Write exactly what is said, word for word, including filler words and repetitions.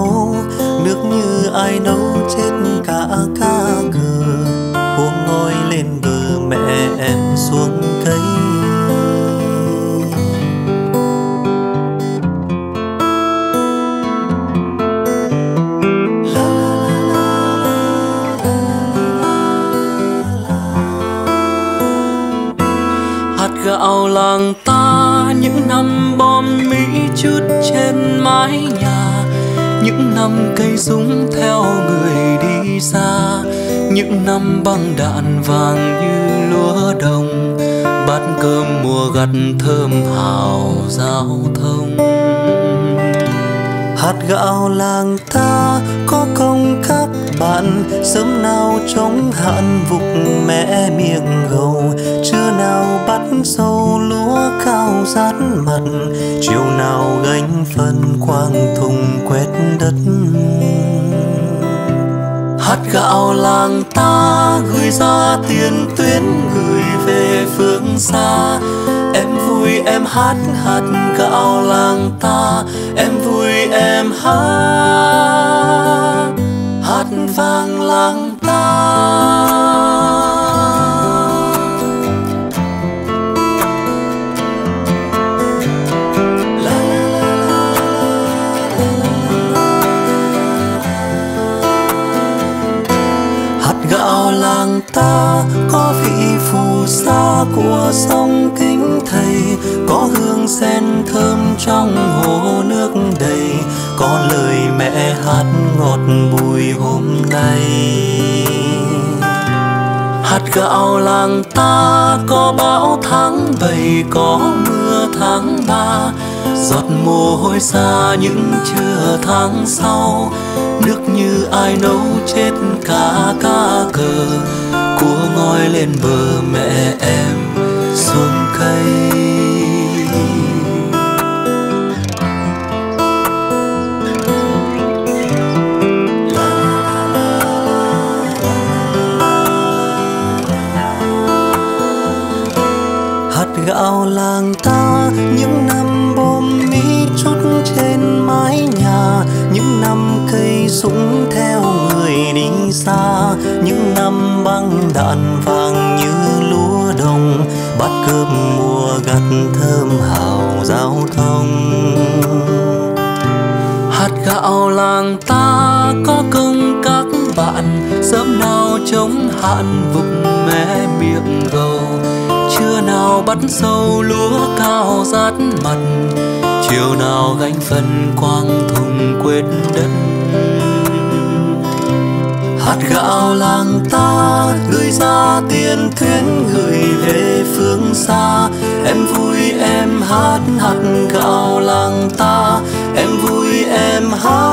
sâu, nước như ai nấu chết cả cá cờ. Buông ngôi lên bờ mẹ em xuống cây. Gạo làng ta những năm bom Mỹ chút trên mái nhà, những năm cây súng theo người đi xa, những năm băng đạn vàng như lúa đồng, bát cơm mùa gặt thơm hào giao thông. Hạt gạo làng ta có công các bạn, sớm nào chống hạn vục mẹ miệng gầu, trưa nào bắt sâu lúa cao rát mặt, chiều nào gánh phân quang thùng quét đất. Hạt gạo làng ta gửi ra tiền tuyến, gửi về phương xa. Em vui em hát hạt gạo làng ta, em vui em hát hạt vang làng ta. Gạo làng ta có vị phù sa của sông Kính Thầy, có hương sen thơm trong hồ nước đầy, có lời mẹ hát ngọt bùi hôm nay. Hạt gạo làng ta có bão tháng bảy, có mưa tháng ba, giọt mồ hôi xa những trưa tháng sau, nước như ai nấu chết cả cá cờ, cua ngoi lên bờ mẹ em xuống cây. Hạt gạo làng ta những năm bom Mỹ chút trên mái nhà, những năm cây súng theo người đi xa, những năm băng đạn vàng như lúa đồng, bát cơm mùa gặt thơm hào giao thông. Hạt gạo làng ta có công các bạn, sớm nào chống hạn vục mé miệng gầu, trưa nào bắt sâu lúa cao rát mặt, chiều nào gánh phân quang thùng quét đất. Hạt gạo làng ta gửi ra tiền thuyến, gửi về phương xa. Em vui em hát hạt gạo làng ta, em vui em hát